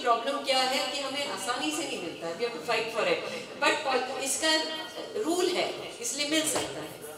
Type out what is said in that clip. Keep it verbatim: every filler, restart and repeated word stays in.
Problem क्या है कि हमें आसानी से नहीं मिलता है, we have to fight for it, but इसका रूल है इसलिए मिल सकता है।